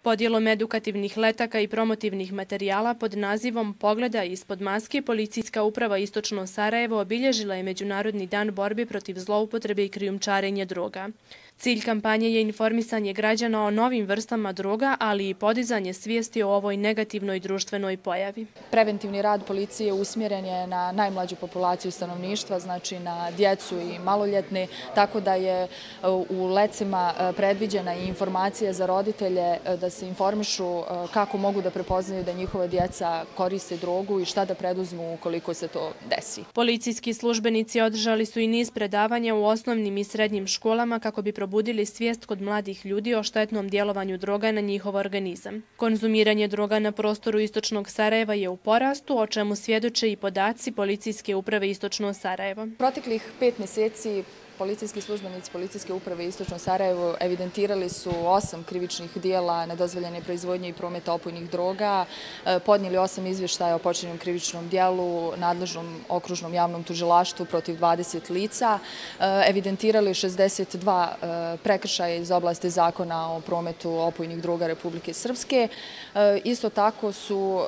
Podjelom edukativnih letaka i promotivnih materijala pod nazivom Pogleda ispod maske, Policijska uprava Istočno Sarajevo obilježila je Međunarodni dan borbe protiv zloupotrebe i krijumčarenja droga. Cilj kampanje je informisanje građana o novim vrstama droga, ali i podizanje svijesti o ovoj negativnoj društvenoj pojavi. Preventivni rad policije usmjeren je na najmlađu populaciju stanovništva, znači na djecu i maloljetne, tako da je u lecima predviđena i informacija za roditelje da se informišu kako mogu da prepoznaju da njihova djeca koriste drogu i šta da preduzmu ukoliko se to desi. Policijski službenici održali su i niz predavanja u osnovnim i srednjim školama kako bi probudili svijest kod mladih ljudi o štetnom djelovanju droga na njihov organizam. Konzumiranje droga na prostoru Istočnog Sarajeva je u porastu, o čemu svjedoče i podaci Policijske uprave Istočno Sarajevo. Proteklih 5 mjeseci policijski službenici Policijske uprave Istočno Sarajevo evidentirali su 8 krivičnih dijela nedozvoljene proizvodnje i prometa opojnih droga, podnijeli 8 izvještaja o počinjenom krivičnom dijelu nadležnom okružnom javnom tužilaštvu protiv 20 lica, evidentirali 62 prekršaja iz oblasti zakona o prometu opojnih droga Republike Srpske. Isto tako su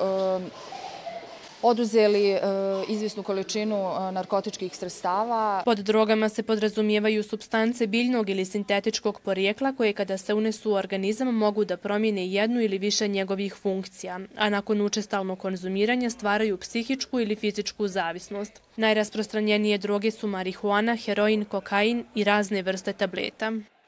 oduzeli izvjesnu količinu narkotičkih sredstava. Pod drogama se podrazumijevaju supstance biljnog ili sintetičkog porijekla koje kada se unesu u organizam mogu da promijene jednu ili više njegovih funkcija, a nakon učestalnog konzumiranja stvaraju psihičku ili fizičku zavisnost. Najrasprostranjenije droge su marihuana, heroin, kokain i razne vrste tableta.